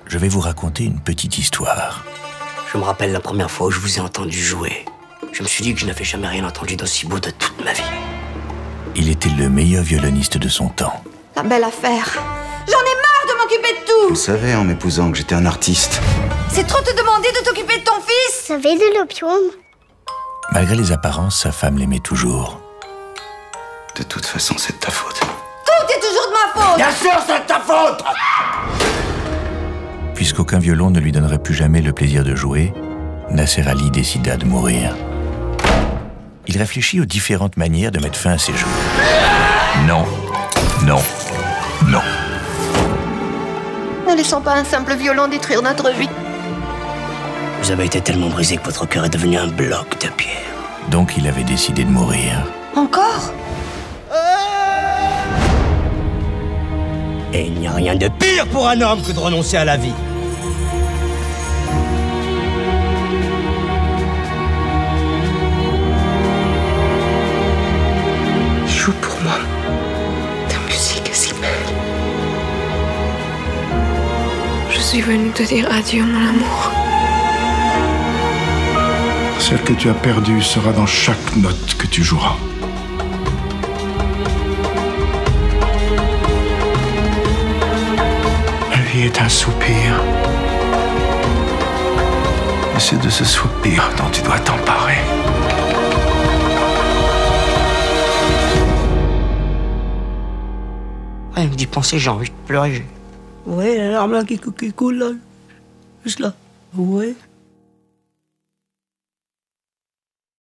je vais vous raconter une petite histoire. Je me rappelle la première fois où je vous ai entendu jouer. Je me suis dit que je n'avais jamais rien entendu d'aussi beau de toute ma vie. Il était le meilleur violoniste de son temps. La belle affaire. J'en ai marre de m'occuper de tout. Je savais en m'épousant que j'étais un artiste. C'est trop te demander de t'occuper de ton fils. Vous avez de l'opium? Malgré les apparences, sa femme l'aimait toujours. De toute façon, c'est de ta faute. Tout est toujours de ma faute. Bien sûr, c'est de ta faute! Puisqu'aucun violon ne lui donnerait plus jamais le plaisir de jouer, Nasser Ali décida de mourir. Il réfléchit aux différentes manières de mettre fin à ses jours. Non, non, non. Ne laissons pas un simple violon détruire notre vie. Vous avez été tellement brisé que votre cœur est devenu un bloc de pierre. Donc il avait décidé de mourir. Encore? Et il n'y a rien de pire pour un homme que de renoncer à la vie. Joue pour moi. Ta musique est si belle. Je suis venue te dire adieu, mon amour. Celle que tu as perdue sera dans chaque note que tu joueras. La vie est un soupir. Et c'est de ce soupir dont tu dois t'emparer. Rien que d'y penser, j'ai envie de pleurer. Ouais, la larme là qui coule là. Juste là. Ouais.